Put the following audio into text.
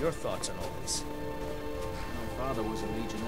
your thoughts on all this? My father was a Legion